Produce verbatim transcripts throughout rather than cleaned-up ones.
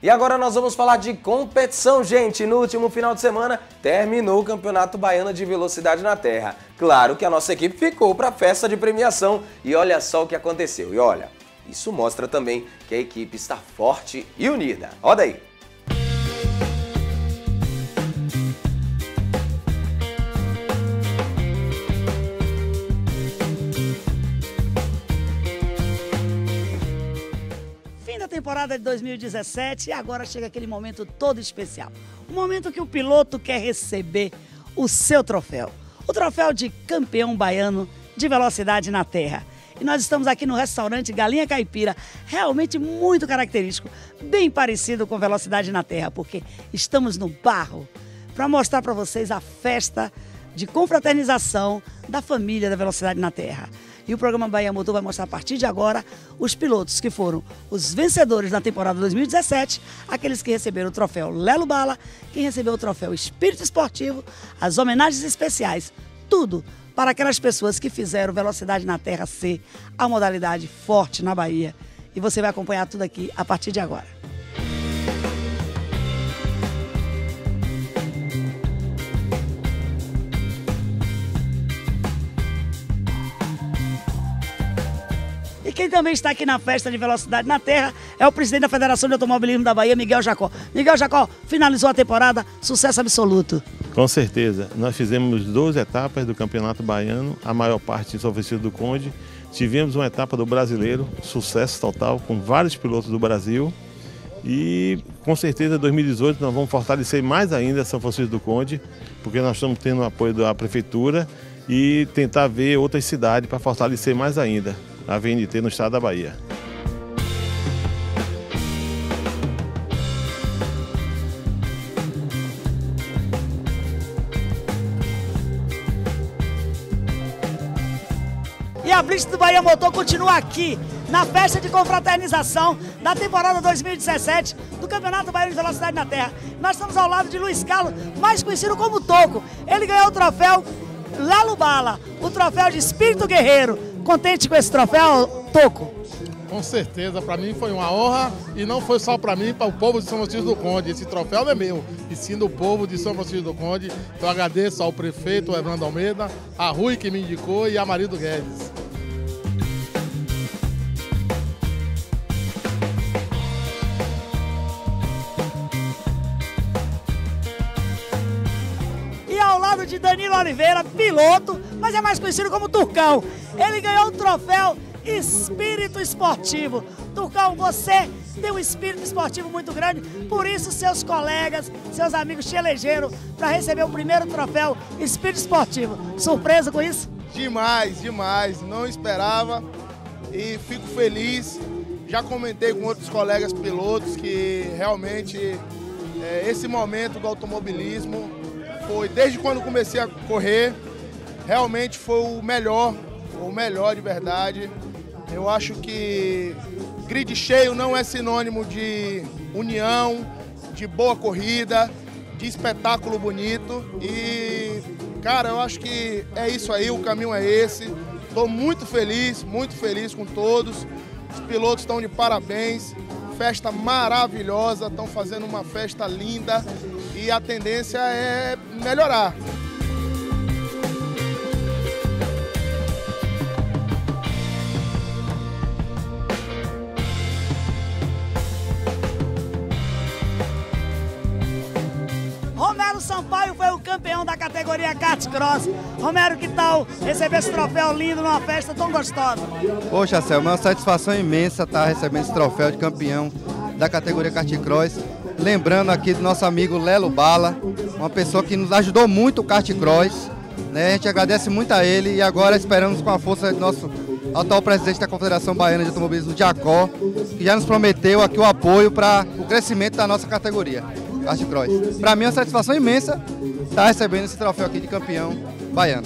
E agora nós vamos falar de competição, gente. No último final de semana terminou o Campeonato Baiano de Velocidade na Terra. Claro que a nossa equipe ficou para a festa de premiação e olha só o que aconteceu. E olha, isso mostra também que a equipe está forte e unida. Olha aí. Temporada de dois mil e dezessete e agora chega aquele momento todo especial. O momento que o piloto quer receber o seu troféu. O troféu de campeão baiano de velocidade na terra. E nós estamos aqui no restaurante Galinha Caipira, realmente muito característico, bem parecido com Velocidade na Terra, porque estamos no barro para mostrar para vocês a festa de confraternização da família da Velocidade na Terra. E o programa Bahia Motor vai mostrar a partir de agora os pilotos que foram os vencedores na temporada dois mil e dezessete, aqueles que receberam o troféu Lelo Bala, quem recebeu o troféu Espírito Esportivo, as homenagens especiais, tudo para aquelas pessoas que fizeram Velocidade na Terra ser a modalidade forte na Bahia. E você vai acompanhar tudo aqui a partir de agora. E quem também está aqui na festa de Velocidade na Terra é o presidente da Federação de Automobilismo da Bahia, Miguel Jacó. Miguel Jacó, finalizou a temporada, sucesso absoluto. Com certeza. Nós fizemos duas etapas do Campeonato Baiano, a maior parte em São Francisco do Conde. Tivemos uma etapa do Brasileiro, sucesso total, com vários pilotos do Brasil. E com certeza em dois mil e dezoito nós vamos fortalecer mais ainda São Francisco do Conde, porque nós estamos tendo o apoio da Prefeitura e tentar ver outras cidades para fortalecer mais ainda a V N T no estado da Bahia. E a Blitz do Bahia Motor continua aqui, na festa de confraternização da temporada dois mil e dezessete do Campeonato Baiano de Velocidade na Terra. Nós estamos ao lado de Luiz Carlos, mais conhecido como Toco. Ele ganhou o troféu Lelo Bala, o troféu de Espírito Guerreiro. Contente com esse troféu, Toco? Com certeza, para mim foi uma honra e não foi só para mim, para o povo de São Francisco do Conde. Esse troféu não é meu, e sim do povo de São Francisco do Conde. Então agradeço ao prefeito Evandro Almeida, a Rui que me indicou e a Marido Guedes. Ao lado de Danilo Oliveira, piloto, mas é mais conhecido como Turcão. Ele ganhou o troféu Espírito Esportivo. Turcão, você tem um espírito esportivo muito grande, por isso seus colegas, seus amigos te elegeram para receber o primeiro troféu Espírito Esportivo. Surpresa com isso? Demais, demais. Não esperava e fico feliz. Já comentei com outros colegas pilotos que realmente é, esse momento do automobilismo foi, desde quando comecei a correr, realmente foi o melhor, o melhor de verdade. Eu acho que grid cheio não é sinônimo de união, de boa corrida, de espetáculo bonito. E, cara, eu acho que é isso aí, o caminho é esse. Estou muito feliz, muito feliz com todos. Os pilotos estão de parabéns. Festa maravilhosa, estão fazendo uma festa linda e a tendência é melhorar. Romero Sampaio foi o campeão da categoria Kart Cross. Romero, que tal receber esse troféu lindo numa festa tão gostosa? Poxa, Selma, é uma satisfação imensa estar recebendo esse troféu de campeão da categoria Kart Cross. Lembrando aqui do nosso amigo Lelo Bala, uma pessoa que nos ajudou muito o Kart Cross, né? A gente agradece muito a ele e agora esperamos com a força do nosso atual presidente da Confederação Baiana de Automobilismo, Jacó, que já nos prometeu aqui o apoio para o crescimento da nossa categoria Kart Cross. Para mim é uma satisfação imensa estar recebendo esse troféu aqui de campeão baiano.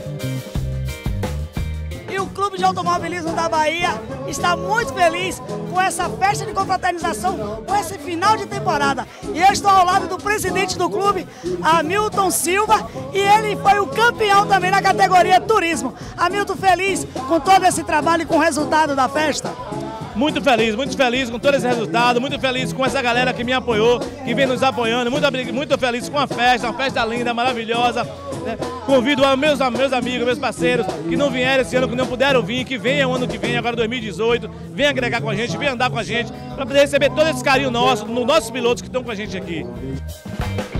De Automobilismo da Bahia está muito feliz com essa festa de confraternização, com esse final de temporada. E eu estou ao lado do presidente do clube, Hamilton Silva, e ele foi o campeão também na categoria turismo. Hamilton, feliz com todo esse trabalho e com o resultado da festa? Muito feliz, muito feliz com todo esse resultado, muito feliz com essa galera que me apoiou, que vem nos apoiando, muito, muito feliz com a festa, uma festa linda, maravilhosa. Né? Convido a meus, a meus amigos, meus parceiros que não vieram esse ano, que não puderam vir, que venham ano que vem, agora dois mil e dezoito, venham agregar com a gente, venham andar com a gente, para poder receber todo esse carinho nosso, nos nossos pilotos que estão com a gente aqui.